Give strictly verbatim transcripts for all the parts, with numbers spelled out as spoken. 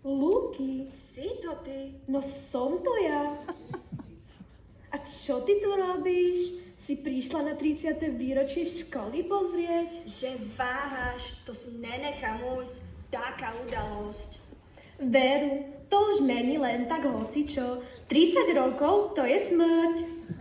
Luky. Si to ty? No som to ja. A čo ty tu robíš? Si prišla na tridsiate výročie školy pozrieť? Že váhaš, to si nenechám ujsť. Taká udalosť. Veru, to už není len tak hocičo. tridsať rokov, to je smrť.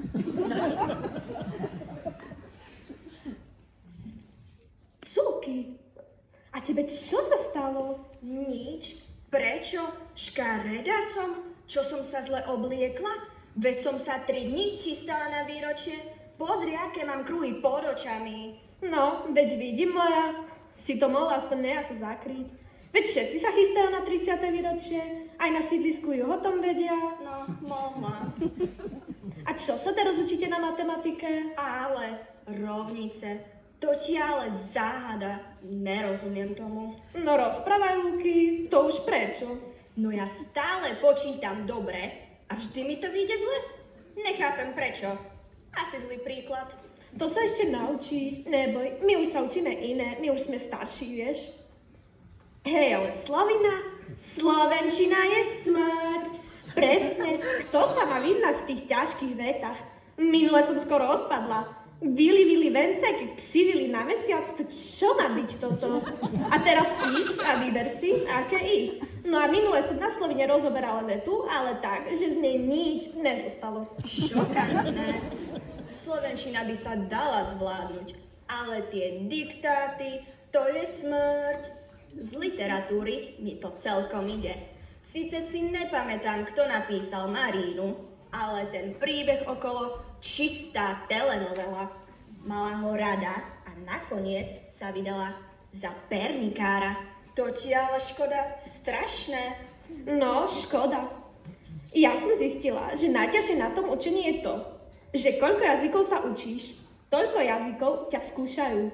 Cuky, a tebe čo sa stalo? Nič. Prečo? Škareda som? Čo som sa zle obliekla? Veď som sa tri dni chystala na výročie. Pozri, aké mám kruhy pod očami. No, veď vidím moja. Si to mohla aspoň nejako zakryť. Veď všetci sa chystajú na tridsiate výročie. Aj na sídlisku ju o tom vedia. No, mohla. A čo sa teraz učíte na matematike? Ale rovnice. To ti ale záhada. Nerozumiem tomu. No rozprávaj, Luky. To už prečo? No ja stále počítam dobre a vždy mi to vyjde zle. Nechápem prečo. Asi zlý príklad. To sa ešte naučíš. Neboj, my už sa učíme iné. My už sme starší, vieš. Hej, ale Slavina, slovenčina je smrť. Presne, kto sa má vyznať v tých ťažkých vetách? Minule som skoro odpadla. Vili, vili, venceky, psi vili na mesiac, to čo má byť toto? A teraz píš a vyber si, aké i. No a minule som na Slovine rozoberala vetu, ale tak, že z nej nič nezostalo. Šokantné. Slovenčina by sa dala zvládnuť, ale tie diktáty, to je smrť. Z literatúry mi to celkom ide. Sice si nepamätám, kto napísal Marínu, ale ten príbeh okolo čistá telenovela. Mala ho rada a nakoniec sa vydala za pernikára. To ti ale škoda strašné. No, škoda. Ja som zistila, že najťažšie na tom učení je to, že koľko jazykov sa učíš, toľko jazykov ťa skúšajú.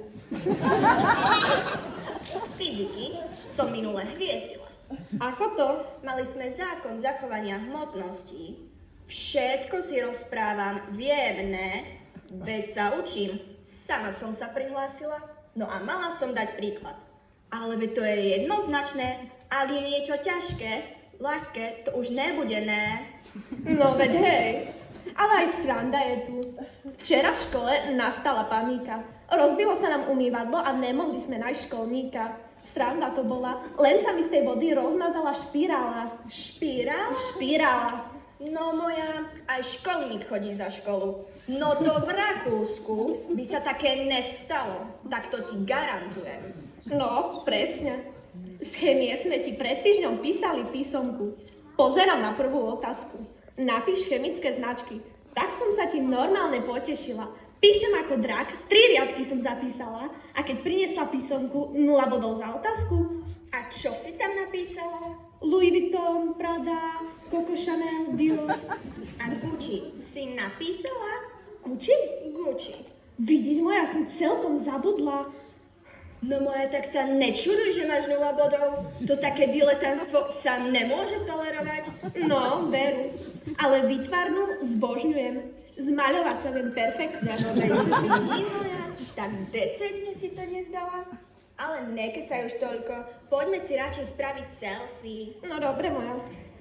Z fyziky som minule hviezdila. Ako to? Mali sme zákon zachovania hmotnosti. Všetko si rozprávam, viem, ne? Veď sa učím. Sama som sa prihlásila, no a mala som dať príklad. Ale veď to je jednoznačné, ak je niečo ťažké, ľahké, to už nebude, ne? No veď hej, ale aj sranda je tu. Včera v škole nastala panika. Rozbilo sa nám umývadlo a nemohli sme nájsť školníka. Sranda to bola, len sa mi z tej vody rozmazala špirála. Špirála? Špirála. No moja, aj školník chodí za školu. No to v Rakúsku by sa také nestalo, tak to ti garantujem. No, presne. Z chémie sme ti pred týždňom písali písomku. Pozerám na prvú otázku. Napíš chemické značky. Tak som sa ti normálne potešila. Píšem ako drak, tri riadky som zapísala a keď priniesla písomku, nula bodov za otázku. A čo si tam napísala? Louis Vuitton, Prada, Coco Chanel, Dior. A Gucci si napísala? Gucci? Gucci. Vidíš, moja, som celkom zabudla. No moja, tak sa nečuduj, že máš nula bodov. To také diletantstvo sa nemôže tolerovať. No, veru. Ale výtvarnú zbožňujem. Zmaľovať sa viem perfektne. No veď vidí, moja, tak decentne si to nezdala. Ale nekecaj už toľko. Poďme si radšej spraviť selfie. No dobre, moja.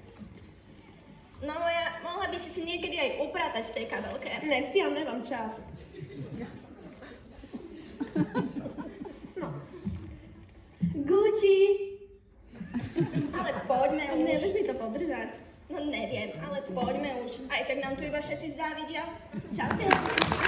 No moja, mohla by si si niekedy aj upratať v tej kabelke. Nestiam, nemám čas. No. Gucci! Ale poďme už. Nevieš mi to podržať. No neviem, ale poďme už. Aj tak nám tu iba všetci závidia. Čaute.